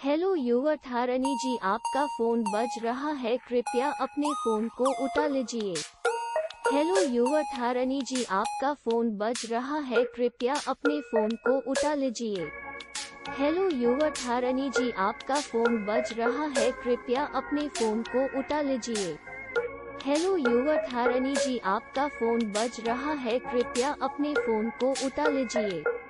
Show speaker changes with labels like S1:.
S1: Hello युवा थारनी जी, आपका phone बज रहा है, कृपया अपने फोन को उठा लीजिए। हेलो युवा थारनी जी, आपका फोन बज रहा है, कृपया अपने फोन को उठा लीजिए। हेलो युवा थारनी जी, आपका फोन बज रहा है, कृपया अपने फोन को उठा लीजिए। हेलो युवा थारनी जी, आपका फोन बज रहा है, कृपया अपने फोन को उठा लीजिए।